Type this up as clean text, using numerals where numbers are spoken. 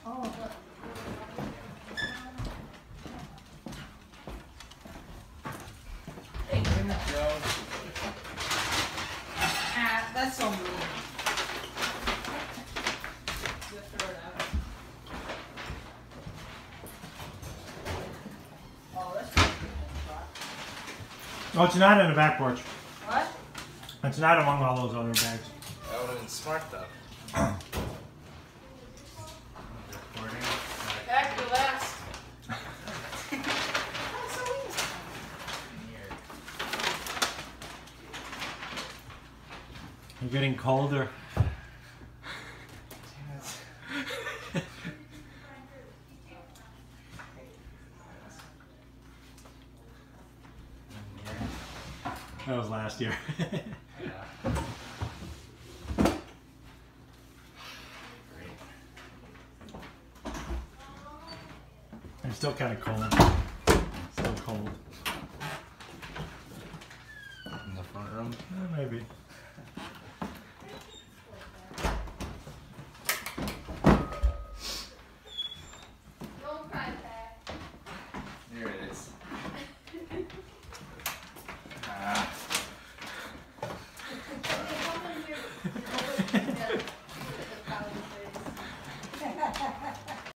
Oh, look. Thank you. Ah, that's so mean. Just throw it out. Oh, that's pretty good. Oh, it's not in the back porch. What? It's not among all those other bags. That would have been smart though. Back to last. You're getting colder. That was last year. I'm still kind of cold. Still cold.